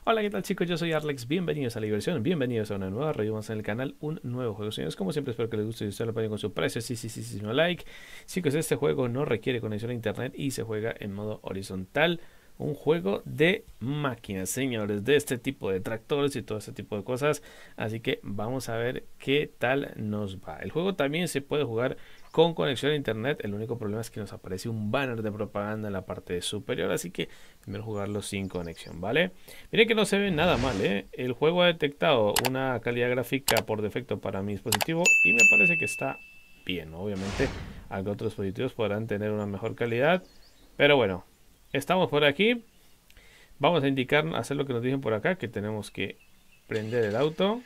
Hola, ¿qué tal chicos? Yo soy Arlex, bienvenidos a la diversión, bienvenidos a una nueva review. Vamos en el canal un nuevo juego, señores. Como siempre espero que les guste y ustedes lo apoyen con su precio, sí, no like. Chicos, este juego no requiere conexión a internet y se juega en modo horizontal. Un juego de máquinas, señores, de este tipo de tractores y todo este tipo de cosas. Así que vamos a ver qué tal nos va. El juego también se puede jugar con conexión a internet. El único problema es que nos aparece un banner de propaganda en la parte superior, así que primero jugarlo sin conexión, ¿vale? Miren que no se ve nada mal, ¿eh? El juego ha detectado una calidad gráfica por defecto para mi dispositivo y me parece que está bien. Obviamente, algunos otros dispositivos podrán tener una mejor calidad, pero bueno, estamos por aquí. Vamos a indicar, hacer lo que nos dicen por acá, que tenemos que prender el auto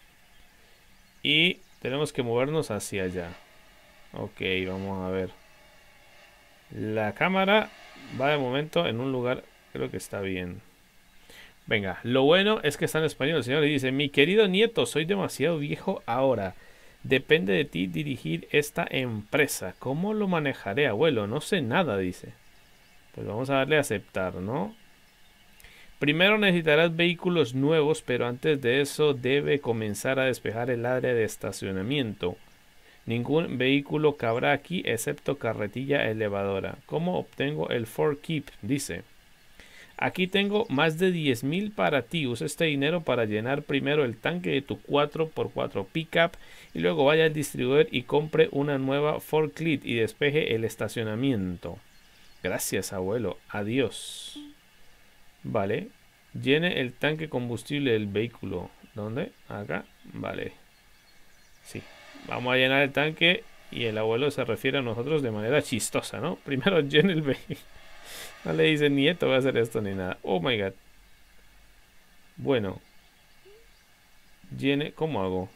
y tenemos que movernos hacia allá. Ok, vamos a ver. La cámara va de momento en un lugar, creo que está bien. Venga, lo bueno es que está en español, el señor, y dice: mi querido nieto, soy demasiado viejo ahora. Depende de ti dirigir esta empresa. ¿Cómo lo manejaré, abuelo? No sé nada, dice. Pues vamos a darle a aceptar, ¿no? Primero necesitarás vehículos nuevos, pero antes de eso debe comenzar a despejar el área de estacionamiento. Ningún vehículo cabrá aquí excepto carretilla elevadora. ¿Cómo obtengo el Ford Keep? Dice: aquí tengo más de 10.000 para ti. Usa este dinero para llenar primero el tanque de tu 4x4 pickup y luego vaya al distribuidor y compre una nueva forklift y despeje el estacionamiento. Gracias, abuelo. Adiós. Vale. Llene el tanque combustible del vehículo. ¿Dónde? Acá. Vale. Sí. Vamos a llenar el tanque y el abuelo se refiere a nosotros de manera chistosa, ¿no? Primero llene el vehículo. No le dice nieto, voy a hacer esto ni nada. Oh my god. Bueno, llene. ¿Cómo hago?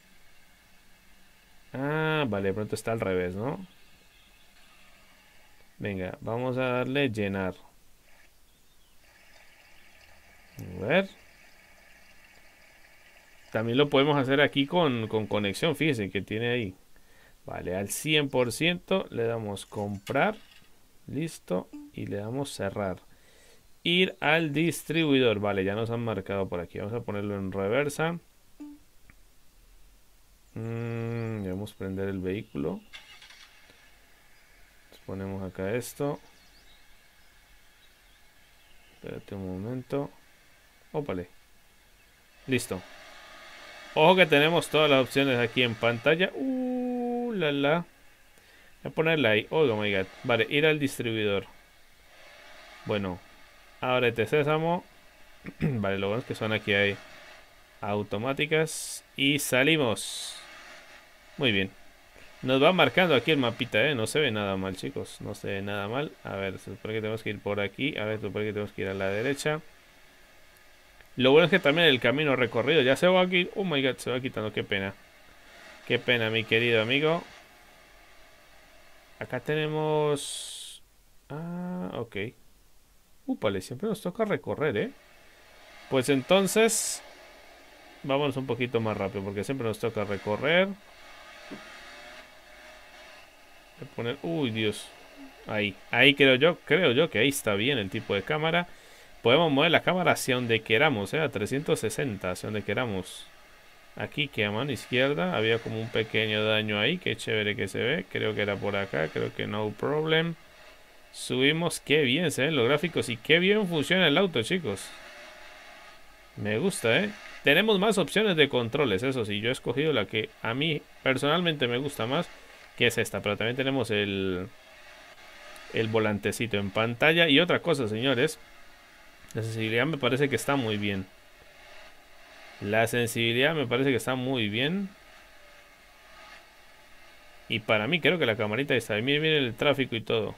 Ah, vale, de pronto está al revés, ¿no? Venga, vamos a darle llenar. A ver. También lo podemos hacer aquí con conexión, fíjense que tiene ahí. Vale, al 100% le damos comprar. Listo. Y le damos cerrar. Ir al distribuidor. Vale, ya nos han marcado por aquí. Vamos a ponerlo en reversa. Debemos prender el vehículo. Ponemos acá esto. Espérate un momento. Ópale. Listo. Ojo que tenemos todas las opciones aquí en pantalla. La. Voy a ponerla ahí. Oh my god. Vale, ir al distribuidor. Bueno. Ábrete sésamo. Vale, lo bueno es que son aquí hay automáticas. Y salimos. Muy bien. Nos va marcando aquí el mapita, ¿eh? No se ve nada mal, chicos. No se ve nada mal. A ver, se supone que tenemos que ir por aquí. A ver, se supone que tenemos que ir a la derecha. Lo bueno es que también el camino recorrido ya se va aquí. Oh my god, se va quitando. Qué pena. Qué pena, mi querido amigo. Acá tenemos... Ah, ok. Úpale, siempre nos toca recorrer, ¿eh? Pues entonces... vámonos un poquito más rápido porque siempre nos toca recorrer. Voy a poner... Uy, Dios. Ahí creo yo que ahí está bien el tipo de cámara. Podemos mover la cámara hacia donde queramos, a 360, hacia donde queramos. Aquí que a mano izquierda había como un pequeño daño ahí. Qué chévere que se ve. Creo que era por acá, creo que no problem. Subimos, qué bien se ven los gráficos y qué bien funciona el auto, chicos. Me gusta, Tenemos más opciones de controles, eso sí. Yo he escogido la que a mí personalmente me gusta más, que es esta. Pero también tenemos el volantecito en pantalla. Y otra cosa, señores, la sensibilidad me parece que está muy bien. La sensibilidad me parece que está muy bien. Y para mí creo que la camarita está bien. Miren, miren el tráfico y todo.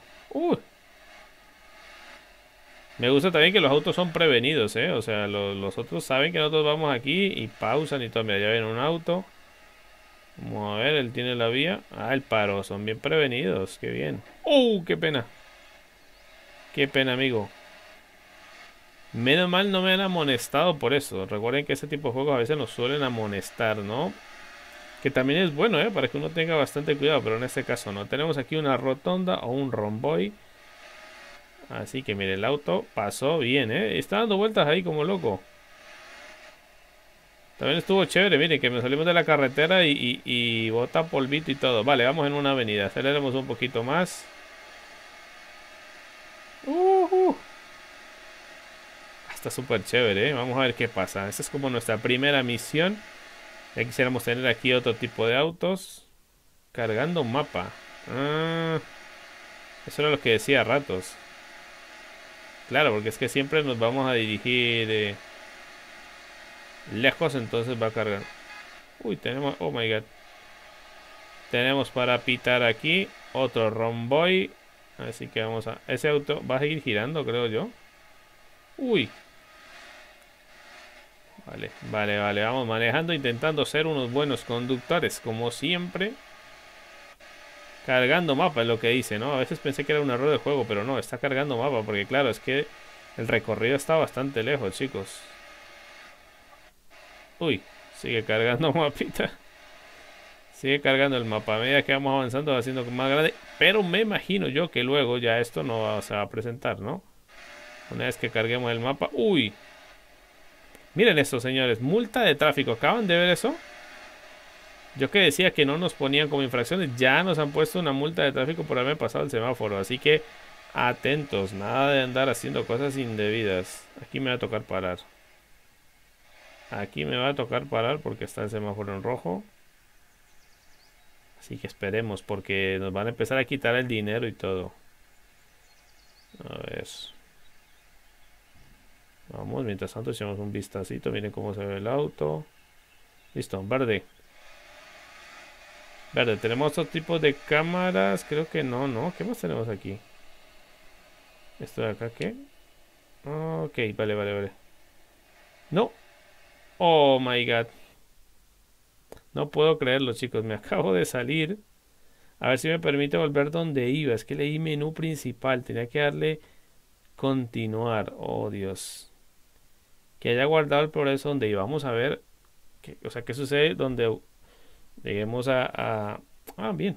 Me gusta también que los autos son prevenidos, O sea, los otros saben que nosotros vamos aquí y pausan y todo. Mira, ya viene un auto. Vamos a ver, él tiene la vía. Ah, el paro, son bien prevenidos. Qué bien. Qué pena. Qué pena, amigo. Menos mal no me han amonestado por eso. Recuerden que ese tipo de juegos a veces nos suelen amonestar, ¿no? Que también es bueno, para que uno tenga bastante cuidado. Pero en este caso no. Tenemos aquí una rotonda o un romboy. Así que mire, el auto pasó bien, Está dando vueltas ahí como loco. También estuvo chévere, miren, que me salimos de la carretera y bota polvito y todo. Vale, vamos en una avenida. Aceleremos un poquito más. Está súper chévere, ¿eh? Vamos a ver qué pasa. Esta es como nuestra primera misión. Ya quisiéramos tener aquí otro tipo de autos. Cargando mapa. Ah, eso era lo que decía a ratos. Claro, porque es que siempre nos vamos a dirigir lejos, entonces va a cargar. Uy, tenemos... Oh my god. Tenemos para pitar aquí otro romboy. Así que vamos a... Ese auto va a seguir girando, creo yo. Uy. Vale, vale, vale. Vamos manejando, intentando ser unos buenos conductores, como siempre. Cargando mapa es lo que dice, ¿no? A veces pensé que era un error de juego, pero no, está cargando mapa. Porque claro, es que el recorrido está bastante lejos, chicos. Uy, sigue cargando mapita. Sigue cargando el mapa. A medida que vamos avanzando va haciendo más grande. Pero me imagino yo que luego ya esto no se va a presentar, ¿no? Una vez que carguemos el mapa. ¡Uy! Miren esto, señores. Multa de tráfico. ¿Acaban de ver eso? Yo que decía que no nos ponían como infracciones. Ya nos han puesto una multa de tráfico por haberme pasado el semáforo. Así que atentos. Nada de andar haciendo cosas indebidas. Aquí me va a tocar parar. Aquí me va a tocar parar porque está el semáforo en rojo. Así que esperemos porque nos van a empezar a quitar el dinero y todo. A ver. Vamos, mientras tanto echamos un vistacito. Miren cómo se ve el auto. Listo, verde. Verde, tenemos otro tipo de cámaras. Creo que no, ¿no? ¿Qué más tenemos aquí? ¿Esto de acá qué? Ok, vale, vale, vale. No. Oh my god. No puedo creerlo, chicos. Me acabo de salir. A ver si me permite volver donde iba. Es que leí menú principal. Tenía que darle continuar. Oh, Dios. Que haya guardado el progreso donde iba. Vamos a ver. O sea, ¿qué sucede donde lleguemos Ah, bien.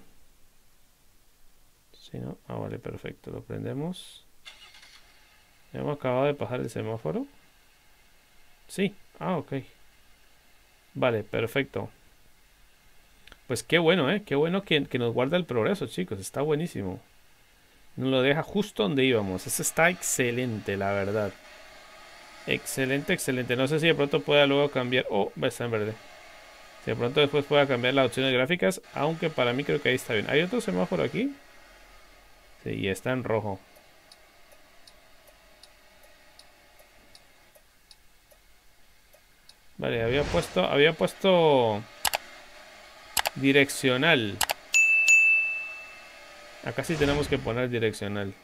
Sí, ¿no? Ah, vale, perfecto. Lo prendemos. Hemos acabado de pasar el semáforo. Sí. Ah, ok. Vale, perfecto. Pues qué bueno, ¿eh? Qué bueno que nos guarda el progreso, chicos. Está buenísimo. Nos lo deja justo donde íbamos. Eso está excelente, la verdad. Excelente, excelente. No sé si de pronto pueda luego cambiar... Oh, está en verde. Si de pronto después pueda cambiar las opciones gráficas. Aunque para mí creo que ahí está bien. ¿Hay otro semáforo aquí? Sí, y está en rojo. Vale, había puesto direccional. Acá sí tenemos que poner direccional.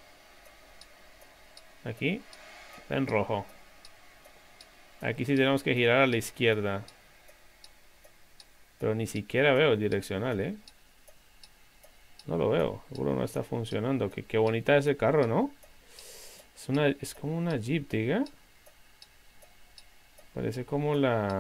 Aquí está en rojo. Aquí sí tenemos que girar a la izquierda. Pero ni siquiera veo el direccional, ¿eh? No lo veo. Seguro no está funcionando. Qué bonita ese carro, ¿no? Es como una Jeep, diga. Parece como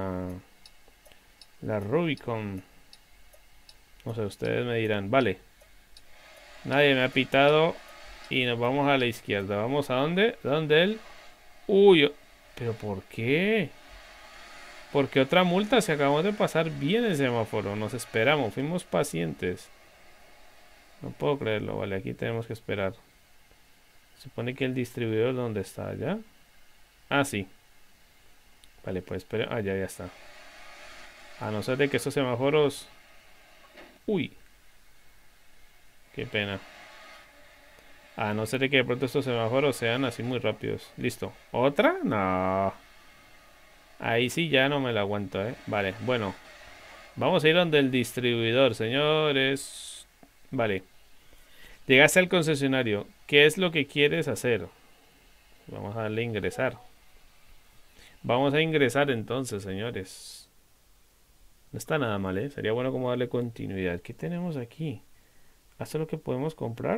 la Rubicon. No sé, ustedes me dirán. Vale. Nadie me ha pitado. Y nos vamos a la izquierda. ¿Vamos a dónde? ¿Dónde él? Uy, ¿pero por qué? Porque otra multa si acabamos de pasar bien el semáforo. Nos esperamos, fuimos pacientes. No puedo creerlo, vale, aquí tenemos que esperar. Se supone que el distribuidor, ¿dónde está? ¿Allá? Ah, sí. Vale, pues espera. Ah, ya está. A no ser de que estos semáforos... Uy. Qué pena. A no ser de que de pronto estos semáforos sean así muy rápidos. Listo. ¿Otra? No. Ahí sí ya no me la aguanto, ¿eh? Vale, bueno. Vamos a ir donde el distribuidor, señores. Vale. Llegaste al concesionario. ¿Qué es lo que quieres hacer? Vamos a darle a ingresar. Vamos a ingresar entonces, señores. No está nada mal, ¿eh? Sería bueno como darle continuidad. ¿Qué tenemos aquí? ¿Esto es lo que podemos comprar?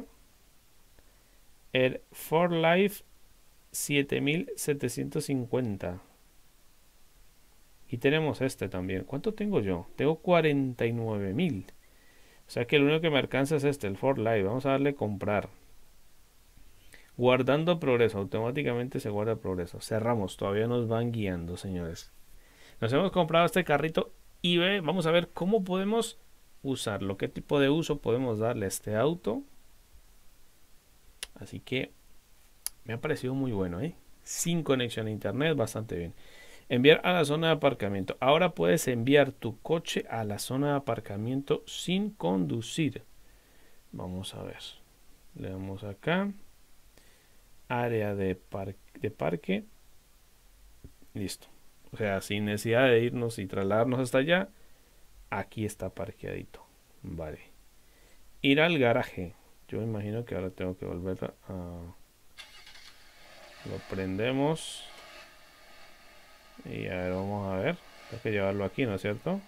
El For Life 7750. Y tenemos este también. ¿Cuánto tengo yo? Tengo 49.000. O sea que el único que me alcanza es este, el For Life. Vamos a darle comprar. Guardando progreso. Automáticamente se guarda progreso. Cerramos. Todavía nos van guiando, señores. Nos hemos comprado este carrito y vamos a ver cómo podemos usarlo, qué tipo de uso podemos darle a este auto. Así que me ha parecido muy bueno, ¿eh? Sin conexión a internet, bastante bien. Enviar a la zona de aparcamiento. Ahora puedes enviar tu coche a la zona de aparcamiento sin conducir. Vamos a ver. Le damos acá. Área de parque. Listo. O sea, sin necesidad de irnos y trasladarnos hasta allá. Aquí está parqueadito. Vale. Ir al garaje. Yo imagino que ahora tengo que volver a... Lo prendemos. Y a ver, vamos a ver. Hay que llevarlo aquí, ¿no es cierto?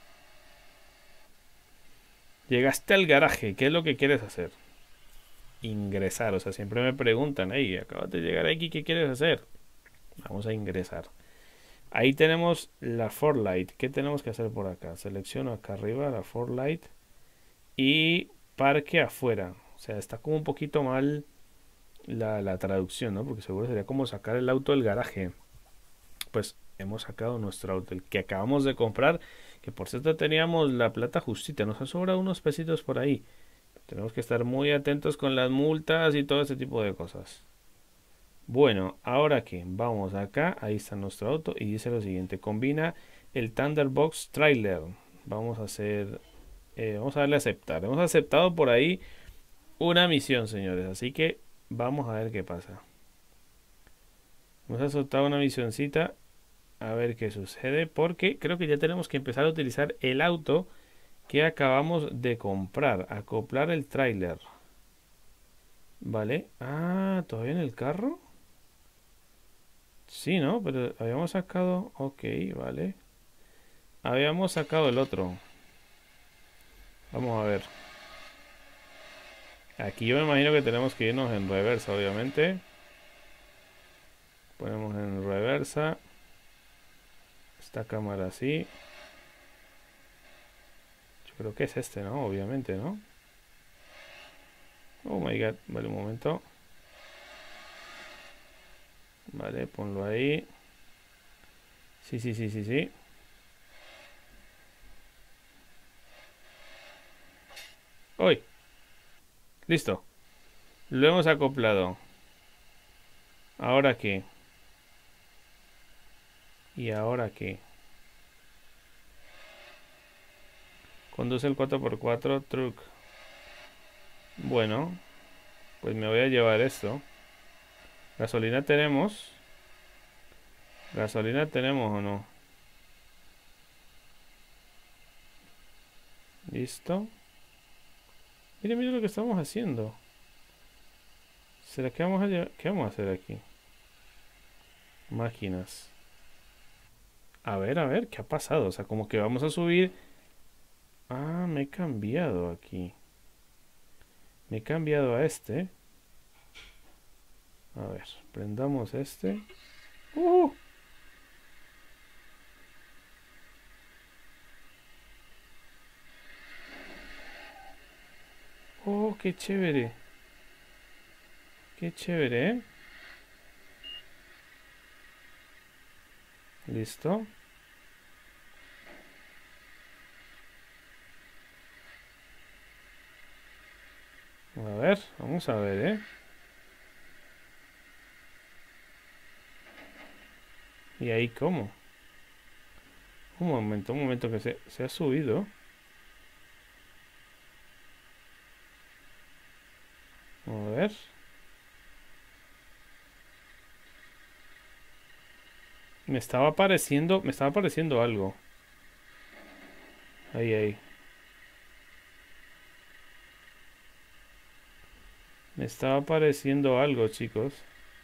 Llegaste al garaje. ¿Qué es lo que quieres hacer? Ingresar. O sea, siempre me preguntan, hey, acabas de llegar aquí, ¿qué quieres hacer? Vamos a ingresar. Ahí tenemos la Forlight. ¿Qué tenemos que hacer por acá? Selecciono acá arriba la Forlight. Y parque afuera. O sea, está como un poquito mal la traducción, ¿no? Porque seguro sería como sacar el auto del garaje. Pues hemos sacado nuestro auto, el que acabamos de comprar, que por cierto teníamos la plata justita, nos ha sobrado unos pesitos por ahí. Tenemos que estar muy atentos con las multas y todo ese tipo de cosas. Bueno, ahora que vamos acá, ahí está nuestro auto y dice lo siguiente, combina el Thunderbox Trailer. Vamos a hacer, vamos a darle a aceptar. Hemos aceptado por ahí una misión, señores, así que vamos a ver qué pasa. Hemos aceptado una misioncita. A ver qué sucede, porque creo que ya tenemos que empezar a utilizar el auto que acabamos de comprar. Acoplar el tráiler. Vale. Ah, ¿todavía en el carro? Sí, ¿no? Pero habíamos sacado... Ok, vale. Habíamos sacado el otro. Vamos a ver. Aquí yo me imagino que tenemos que irnos en reversa, obviamente. Ponemos en reversa. Esta cámara así. Yo creo que es este, ¿no? Obviamente, ¿no? Oh my god. Vale, un momento. Vale, ponlo ahí. Sí, sí, sí, sí, sí. ¡Uy! Listo. Lo hemos acoplado. ¿Ahora qué? ¿Y ahora qué? Conduce el 4x4 truck. Bueno, pues me voy a llevar esto. ¿Gasolina tenemos? ¿Gasolina tenemos o no? ¿Listo? Mire, mire lo que estamos haciendo. ¿Será que vamos a llevar? ¿Qué vamos a hacer aquí? Máquinas. A ver, ¿qué ha pasado? O sea, como que vamos a subir... Ah, me he cambiado aquí. Me he cambiado a este. A ver, prendamos este. Oh, qué chévere. Qué chévere, ¿eh? Listo. A ver, vamos a ver, ¿eh? ¿Y ahí cómo? Un momento que se ha subido. A ver. Me estaba apareciendo algo. Ahí. Me estaba apareciendo algo, chicos.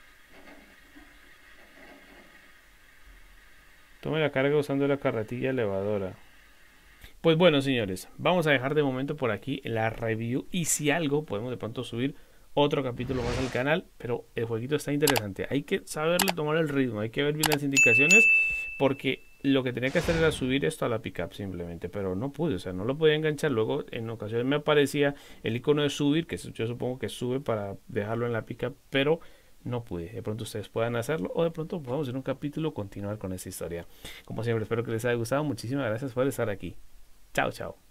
Tome la carga usando la carretilla elevadora. Pues bueno, señores, vamos a dejar de momento por aquí la review y si algo podemos de pronto subir otro capítulo más al canal, pero el jueguito está interesante. Hay que saberle tomar el ritmo, hay que ver bien las indicaciones porque lo que tenía que hacer era subir esto a la pickup simplemente, pero no pude, o sea, no lo podía enganchar. Luego en ocasiones me aparecía el icono de subir, que yo supongo que sube para dejarlo en la pickup, pero no pude. De pronto ustedes puedan hacerlo o de pronto podamos en un capítulo continuar con esta historia. Como siempre, espero que les haya gustado. Muchísimas gracias por estar aquí. Chao, chao.